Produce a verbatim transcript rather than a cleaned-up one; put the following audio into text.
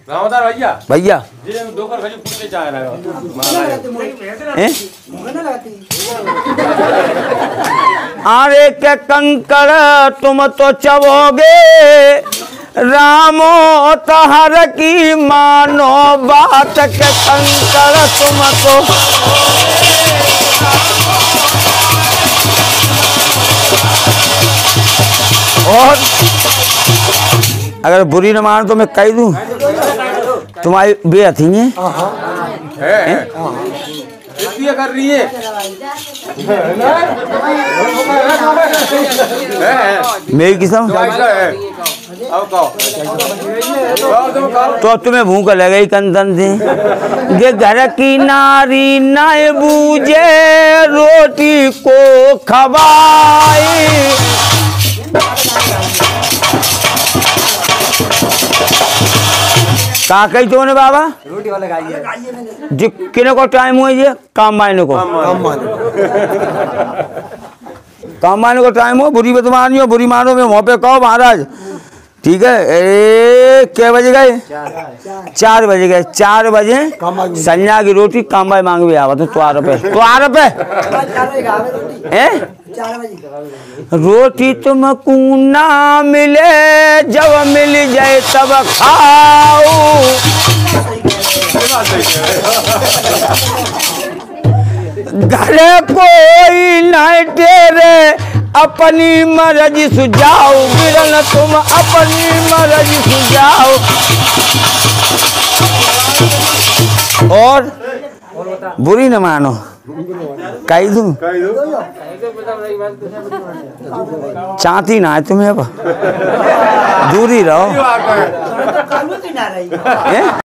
रामदार भैया भैया दो कर खजूर पूछने चाह रहा आरे के कंकर तुम तो चबोगे रामो तहर की मानो बात के कंकर तुम तो और अगर बुरी न मान तो मैं कह दूं तुम्हारी बेअती है इसलिए कर रही है मेरी किस्म तो तुम्हें भूख लगेगी कंदन से ये घर की नारी न बूझे रोटी को खवाई कहा कही तुमने बाबा रोटी वाला खाइए जी किने को टाइम हुआ ये काम मायने को काम मायने को टाइम हो बुरी बदमानी हो बुरी मानो में वहाँ पे कहो महाराज ठीक है ए क्या बजे गए चार बजे गए चार बजे संज्ञा की रोटी काम भाई मांग भी आवा तो त्वार पे त्वार पे रोटी तुमको ना मिले जब मिल जाए तब खाओ घरे कोई नहीं तेरे अपनी मर्जी सुझाओ गिरन तुम अपनी मर्जी सुझाओ और बुरी न मानो कही दूं चाहती ना है तुम्हें अब दूरी रहो